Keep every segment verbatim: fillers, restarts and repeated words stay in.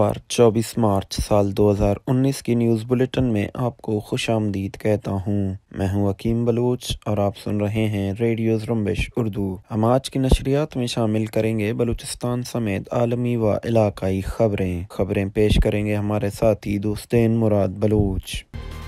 सोमवार चौबीस मार्च साल दो हज़ार उन्नीस की न्यूज़ बुलेटिन में आपको खुश आमदीद कहता हूँ। मैं हूँ वकीम बलूच और आप सुन रहे हैं रेडियो ज़ुम्बिश उर्दू। हम आज की नशरियात में शामिल करेंगे बलूचिस्तान समेत आलमी व इलाकाई खबरें खबरें पेश करेंगे हमारे साथी दोस्तेन मुराद बलूच।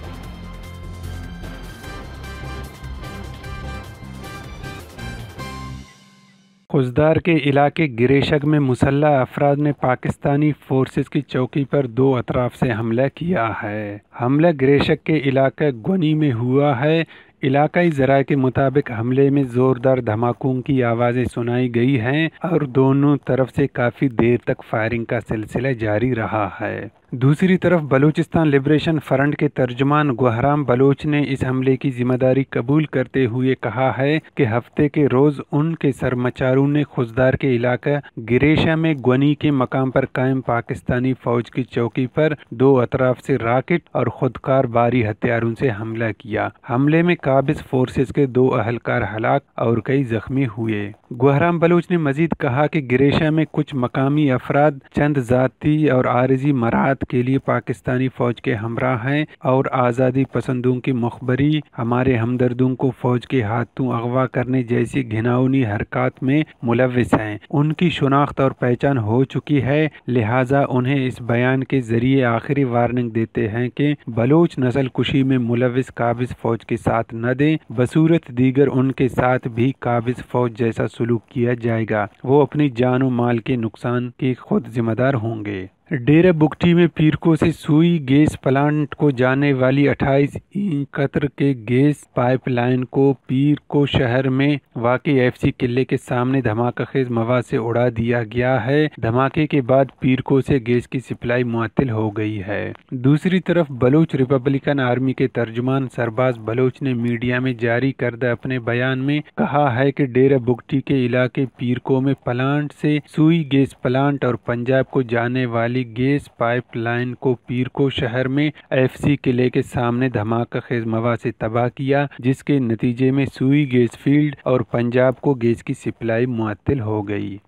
खुजदार के इलाके गिरेशग में मुसल्लह अफराद ने पाकिस्तानी फोर्सेस की चौकी पर दो अतराफ से हमला किया है। हमला गिरेशग के इलाके ग्वनी में हुआ है। इलाकाई ज़राए के मुताबिक हमले में ज़ोरदार धमाकों की आवाज़ें सुनाई गई हैं और दोनों तरफ से काफ़ी देर तक फायरिंग का सिलसिला जारी रहा है। दूसरी तरफ बलूचिस्तान लिबरेशन फ्रंट के तर्जुमान गुहराम बलोच ने इस हमले की जिम्मेदारी कबूल करते हुए कहा है कि हफ्ते के रोज़ उनके सरमचारों ने खुजदार के इलाका गिरेशा में ग्वनी के मकाम पर कायम पाकिस्तानी फ़ौज की चौकी पर दो अतराफ से राकेट और खुदकार बारी हथियारों से हमला किया। हमले में काबिज फोर्सेस के दो अहलकार हलाक और कई जख्मी हुए। गुहराम बलोच ने मजीद कहा कि गिरेशा में कुछ मकामी अफराद चंद ज़ाती और आरजी मराहत के लिए पाकिस्तानी फ़ौज के हमराह हैं और आज़ादी पसंदों की मुखबरी हमारे हमदर्दों को फ़ौज के हाथों अगवा करने जैसी घिनौनी हरकत में मुलविस हैं। उनकी शनाख्त और पहचान हो चुकी है, लिहाजा उन्हें इस बयान के ज़रिए आखिरी वार्निंग देते हैं कि बलोच नस्ल कुशी में मुलविस काबिज फ़ौज के साथ न दें, बसूरत दीगर उनके साथ भी काबिज फ़ौज जैसा सलूक किया जाएगा। वो अपनी जान और माल के नुकसान के खुद जिम्मेदार होंगे। डेरा बुगटी में पीरको से सुई गैस प्लांट को जाने वाली अट्ठाईस इंच कतर के गैस पाइपलाइन को पीरको शहर में वाक़ई एफसी किले के सामने धमाका खेज मवाद से उड़ा दिया गया है। धमाके के बाद पीरको से गैस की सप्लाई मुअत्तल हो गई है। दूसरी तरफ बलोच रिपब्लिकन आर्मी के तर्जुमान सरबाज बलोच ने मीडिया में जारी करदा अपने बयान में कहा है कि डेरा बुगटी के इलाके पीरको में प्लांट से सुई गैस प्लांट और पंजाब को जाने वाली गैस पाइपलाइन को पीरको शहर में एफसी किले के सामने धमाका खेज मवाद से तबाह किया, जिसके नतीजे में सुई गैस फील्ड और पंजाब को गैस की सप्लाई मुअत्तल हो गई।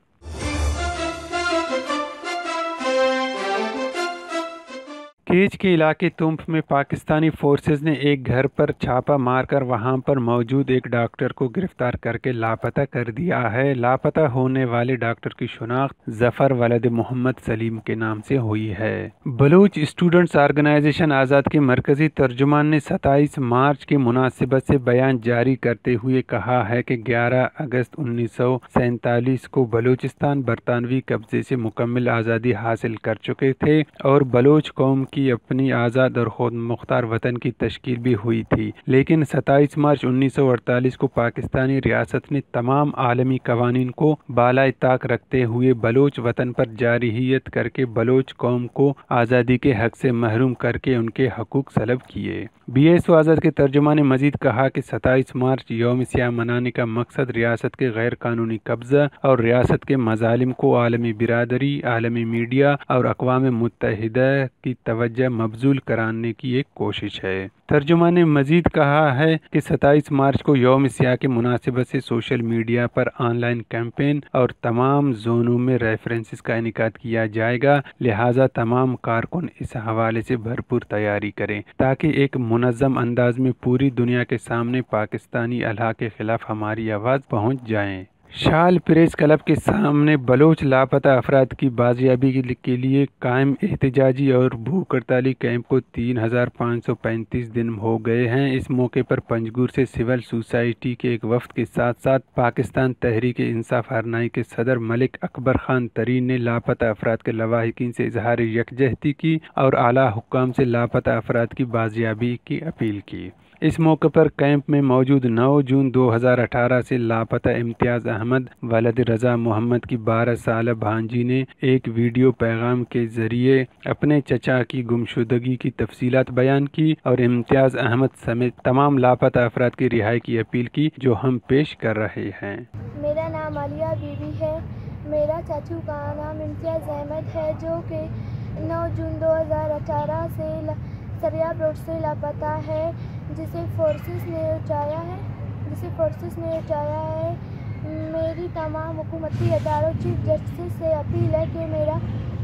केज के इलाके तुंफ में पाकिस्तानी फोर्सेस ने एक घर पर छापा मारकर वहां पर मौजूद एक डॉक्टर को गिरफ्तार करके लापता कर दिया है। लापता होने वाले डॉक्टर की शनाख्त जफर वलद मोहम्मद सलीम के नाम से हुई है। बलूच स्टूडेंट्स ऑर्गेनाइजेशन आज़ाद के मरकजी तर्जुमान ने सत्ताईस मार्च की मुनासिबत से बयान जारी करते हुए कहा है कि ग्यारह अगस्त उन्नीस सौ सैंतालीस को बलूचिस्तान बरतानवी कब्जे से मुकम्मल आज़ादी हासिल कर चुके थे और बलोच कौम की अपनी आज़ाद और खुद मुख्तार वतन की तश्कील भी हुई थी, लेकिन सत्ताईस मार्च उन्नीस सौ अड़तालीस को पाकिस्तानी रियासत ने तमाम आलमी कवानीन को बालाए ताक रखते हुए बलोच वतन पर जारहियत करके बलोच कौम को आज़ादी के हक से महरूम करके उनके हकूक सलब किए। बी एस ओ आज़ाद के तर्जुमान ने मजीद कहा कि सत्ताईस मार्च यौम सियाह मनाने का मकसद रियासत के गैर कानूनी कब्जा और रियासत के मजालिम को आलमी बिरादरी, आलमी मीडिया और अक़वाम मुत्तहिदा की तवज्जो मबजूल कराने की एक कोशिश है। तर्जुमान ने मजीद कहा है कि सत्ताईस मार्च को यौम सियाह के मुनासिबत से सोशल मीडिया पर ऑनलाइन कैंपेन और तमाम जोनों में रेफरेंसेस का इनेकाद किया जाएगा, लिहाजा तमाम कारकुन इस हवाले से भरपूर तैयारी करें ताकि एक मुनज़्ज़म अंदाज में पूरी दुनिया के सामने पाकिस्तानी अल्लाह के खिलाफ हमारी आवाज़ पहुँच जाए। शाल प्रेस क्लब के सामने बलोच लापता अफराद की बाजियाबी के लिए कायम एहतजाजी और भूख हड़ताली कैंप को तीन हजार पाँच सौ पैंतीस दिन हो गए हैं। इस मौके पर पंजगुर से सिविल सोसाइटी के एक वफ्द के साथ साथ पाकिस्तान तहरीक इंसाफ हरनाई के सदर मलिक अकबर खान तरीन ने लापता अफराद के लवाहिकीन से इजहार यकजहती की और आला हुक्काम से लापता अफराद की बाजियाबी की अपील की। इस मौके पर कैंप में मौजूद नौ जून दो हज़ार अठारह से लापता इम्तियाज़ अहमद वलद रज़ा मोहम्मद की बारह साल भांजी ने एक वीडियो पैगाम के जरिए अपने चचा की गुमशुदगी की तफसीलात बयान की और इम्तियाज़ अहमद समेत तमाम लापता अफराद की रिहाई की अपील की, जो हम पेश कर रहे हैं। मेरा नाम आलिया बीबी है। मेरा चाचू का नाम इम्तियाज़ अहमद है, जो कि नौ जून दो हज़ार अठारह से सरियाब रोड से लापता है, जिसे फोर्सेस ने उठाया है जिसे फोर्सेस ने उठाया है। मेरी तमाम हुकूमती अदारों चीफ जस्टिस से अपील है कि मेरा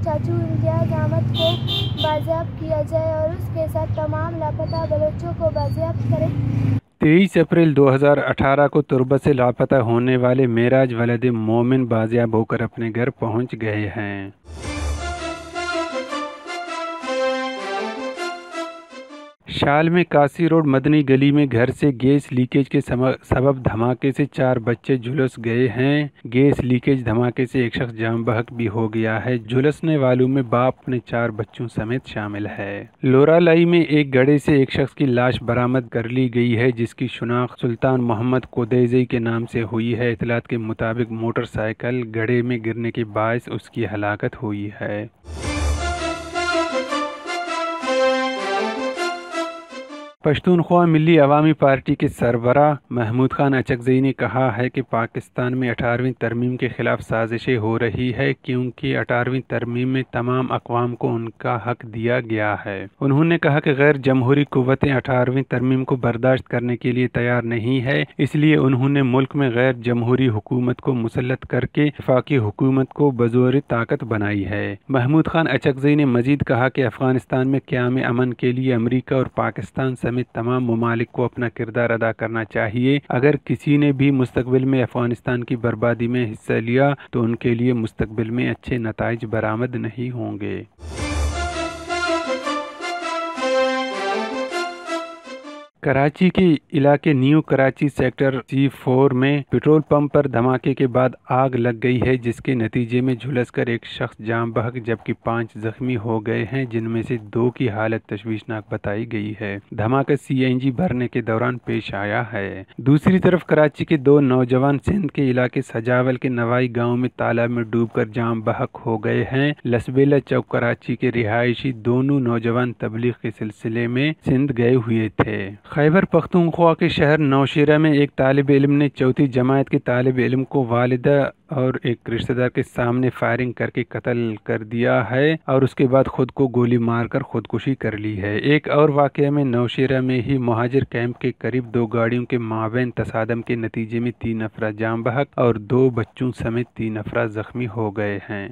چاچو امتیاز احمد کو بازیاب کیا جائے اور اس کے ساتھ تمام لاپتہ بلوچوں کو بازیاب کرے۔ تیئیس اپریل دو ہزار اٹھارہ کو تربت سے لاپتہ ہونے والے معراج ولد مومن بازیاب ہو کر اپنے گھر پہنچ گئے ہیں۔ شال میں کاسی روڈ مدنی گلی میں گھر سے گیس لیکیج کے سبب دھماکے سے چار بچے جھلس گئے ہیں۔ گیس لیکیج دھماکے سے ایک شخص جاں بحق بھی ہو گیا ہے۔ جھلسنے والوں میں باپ اپنے چار بچوں سمیت شامل ہے۔ لورالائی میں ایک گڑھے سے ایک شخص کی لاش برآمد کر لی گئی ہے جس کی شناخت سلطان محمد قدیزی کے نام سے ہوئی ہے۔ اطلاعات کے مطابق موٹر سائیکل گڑھے میں گرنے کے باعث اس کی ہلاکت ہوئی ہے۔ پشتونخوا ملی عوامی پارٹی کے سربراہ محمود خان اچکزئی نے کہا ہے کہ پاکستان میں اٹھارہویں ترمیم کے خلاف سازشیں ہو رہی ہے کیونکہ اٹھارہویں ترمیم میں تمام اقوام کو ان کا حق دیا گیا ہے۔ انہوں نے کہا کہ غیر جمہوری قوتیں اٹھارہویں ترمیم کو برداشت کرنے کے لیے تیار نہیں ہے، اس لیے انہوں نے ملک میں غیر جمہوری حکومت کو مسلط کر کے وفاقی حکومت کو بزور طاقت بنائی ہے۔ محمود خان اچکزئی نے مزید کہا کہ افغانستان میں قیام امن کے لیے امریکہ اور پاکستان سمیت تمام ممالک کو اپنا کردار ادا کرنا چاہیے۔ اگر کسی نے بھی مستقبل میں افغانستان کی بربادی میں حصہ لیا تو ان کے لیے مستقبل میں اچھے نتائج برآمد نہیں ہوں گے۔ کراچی کے علاقے new Karachi sector C four میں پیٹرول پمپ پر دھماکے کے بعد آگ لگ گئی ہے جس کے نتیجے میں جھلس کر ایک شخص جاں بحق جبکہ پانچ زخمی ہو گئے ہیں جن میں سے دو کی حالت تشویشناک بتائی گئی ہے۔ دھماکہ سی این جی بھرنے کے دوران پیش آیا ہے۔ دوسری طرف کراچی کے دو نوجوان سندھ کے علاقے سجاول کے نوائی گاؤں میں تالاب میں ڈوب کر جاں بحق ہو گئے ہیں۔ لسبیلا چوک کراچی کے رہائشی دونوں نوجوان تبلیغ کے سلسلے میں سندھ گئے ہوئے تھے۔ خیبر پختونخوا کے شہر نوشیرہ میں ایک طالب علم نے چوتھی جماعت کے طالب علم کو والدہ اور ایک رشتہ دار کے سامنے فائرنگ کر کے قتل کر دیا ہے اور اس کے بعد خود کو گولی مار کر خودکشی کر لی ہے۔ ایک اور واقعہ میں نوشیرہ میں ہی مہاجر کیمپ کے قریب دو گاڑیوں کے مابین تصادم کے نتیجے میں تین افراد جاں بحق اور دو بچوں سمیت تین افراد زخمی ہو گئے ہیں۔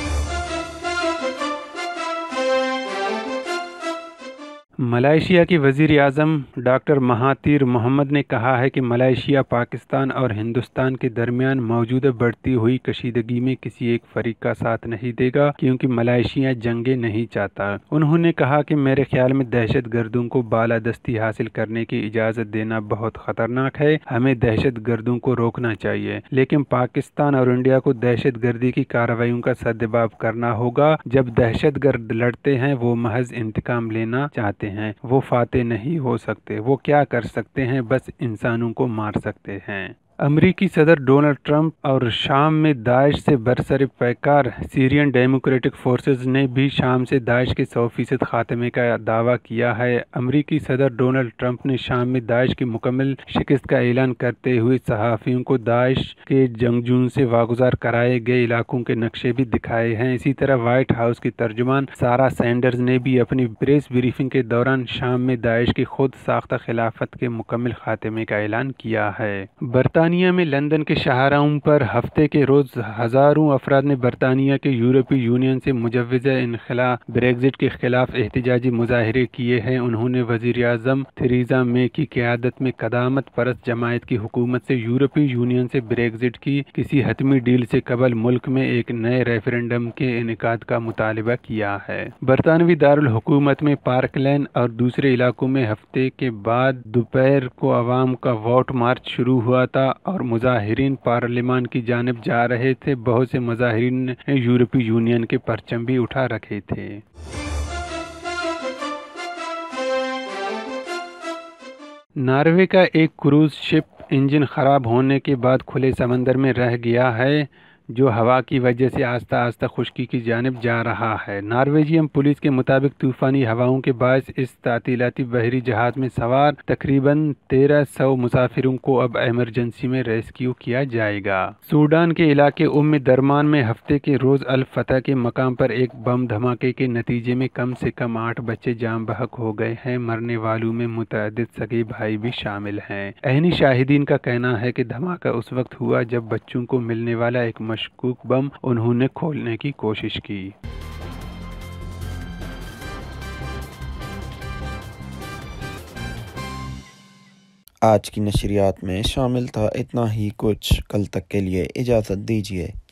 ملائیشیا کے وزیر اعظم ڈاکٹر مہاتیر محمد نے کہا ہے کہ ملائیشیا پاکستان اور ہندوستان کے درمیان موجودہ بڑھتی ہوئی کشیدگی میں کسی ایک فریق کا ساتھ نہیں دے گا کیونکہ ملائیشیا جنگیں نہیں چاہتا۔ انہوں نے کہا کہ میرے خیال میں دہشت گردوں کو بالادستی حاصل کرنے کی اجازت دینا بہت خطرناک ہے، ہمیں دہشت گردوں کو روکنا چاہیے، لیکن پاکستان اور انڈیا کو دہشت گردی کی کارروائیوں کا سدباب کرنا ہوگا۔ جب دہشت گرد لڑتے ہیں وہ محض انتقام لینا چاہتے ہیں، وہ فاتح نہیں ہو سکتے، وہ کیا کر سکتے ہیں؟ بس انسانوں کو مار سکتے ہیں۔ امریکی صدر ڈونلڈ ٹرمپ اور شام میں داعش سے برسر پیکار سیرین ڈیموکریٹک فورسز نے بھی شام سے داعش کے سو فیصد خاتمے کا دعویٰ کیا ہے۔ امریکی صدر ڈونلڈ ٹرمپ نے شام میں داعش کی مکمل شکست کا اعلان کرتے ہوئے صحافیوں کو داعش کے جنگجوؤں سے واگزار کرائے گئے علاقوں کے نقشے بھی دکھائے ہیں۔ اسی طرح وائٹ ہاؤس کی ترجمان سارا سینڈرز نے بھی اپنی پریس بریفنگ کے دوران شام میں داعش کی خود ساختہ خلافت کے مکمل خاتمے کا اعلان کیا ہے۔ برطانیہ میں لندن کے شاہراہوں پر ہفتے کے روز ہزاروں افراد نے برطانیہ کے یورپی یونین سے مجوزہ انخلاء بریگزٹ کے خلاف احتجاجی مظاہرے کیے ہیں۔ انہوں نے وزیر اعظم تھریزا مے کی قیادت میں قدامت پرست جماعت کی حکومت سے یورپی یونین سے بریگزٹ کی کسی حتمی ڈیل سے قبل ملک میں ایک نئے ریفرنڈم کے انعقاد کا مطالبہ کیا ہے۔ برطانوی دارالحکومت میں پارک لین اور دوسرے علاقوں میں ہفتے کے بعد دوپہر کو عوام کا ووٹ مارچ شروع ہوا تھا اور مظاہرین پارلیمان کی جانب جا رہے تھے۔ بہت سے مظاہرین نے یورپی یونین کے پرچم بھی اٹھا رکھے تھے۔ ناروے کا ایک کروز شپ انجن خراب ہونے کے بعد کھلے سمندر میں رہ گیا ہے جو ہوا کی وجہ سے آہستہ آہستہ خشکی کی جانب جا رہا ہے۔ نارویجین پولیس کے مطابق طوفانی ہواؤں کے باعث اس تعطیلاتی بحری جہاز میں سوار تقریباً تیرہ سو مسافروں کو اب ایمرجنسی میں ریسکیو کیا جائے گا۔ سوڈان کے علاقے ام درمان میں ہفتے کے روز الفتح کے مقام پر ایک بم دھماکے کے نتیجے میں کم سے کم آٹھ بچے جاں بحق ہو گئے ہیں۔ مرنے والوں میں متعدد سگے بھائی بھی شامل ہیں۔ عینی شاہدین کا کہنا ہے کہ دھماکہ اس وقت ہوا جب بچوں کو ملنے والا ایک مشکوک بم انہوں نے کھولنے کی کوشش کی۔ آج کی نشریات میں شامل تھا اتنا ہی کچھ، کل تک کے لیے اجازت دیجیے۔